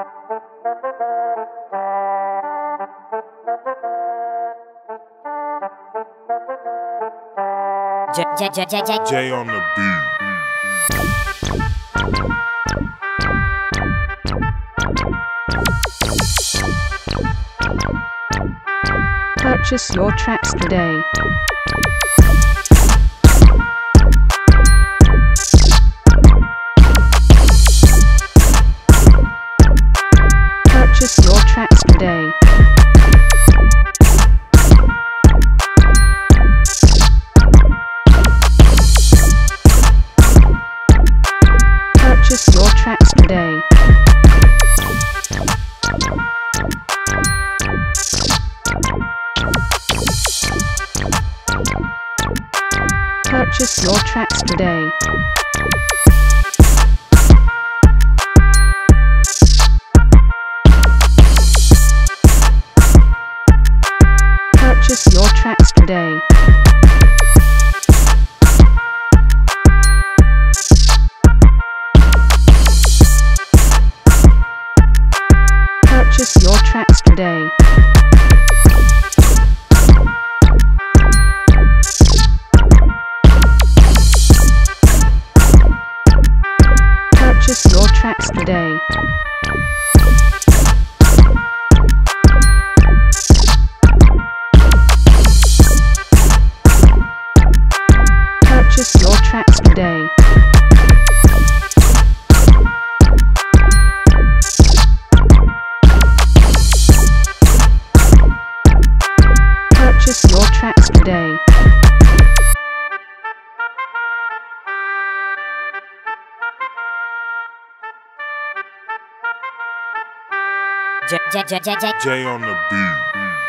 Jay on the beat. Purchase your tracks today. Purchase your tracks today. Purchase your tracks today. Purchase your tracks today. Purchase your tracks today. Purchase your tracks today. Purchase your tracks today. Purchase your tracks today. Purchase your tracks today. Jay on the beat.